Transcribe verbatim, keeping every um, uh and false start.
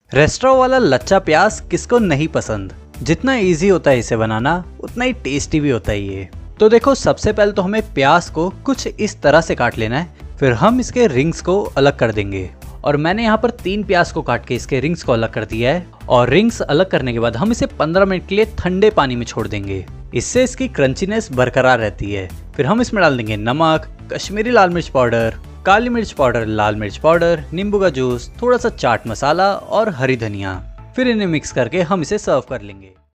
Restaurant वाला लच्छा प्याज किसको नहीं पसंद। जितना इजी होता है इसे बनाना उतना ही टेस्टी भी होता है ये। तो देखो, सबसे पहले तो हमें प्याज को कुछ इस तरह से काट लेना है, फिर हम इसके रिंग्स को अलग कर देंगे। और मैंने यहाँ पर तीन प्याज को काट के इसके रिंग्स को अलग कर दिया है। और रिंग्स अलग करने के बाद हम इसे पंद्रह मिनट के लिए ठंडे पानी में छोड़ देंगे। इससे इसकी क्रंचीनेस बरकरार रहती है। फिर हम इसमें डाल देंगे नमक, कश्मीरी लाल मिर्च पाउडर, काली मिर्च पाउडर, लाल मिर्च पाउडर, नींबू का जूस, थोड़ा सा चाट मसाला और हरी धनिया। फिर इन्हें मिक्स करके हम इसे सर्व कर लेंगे।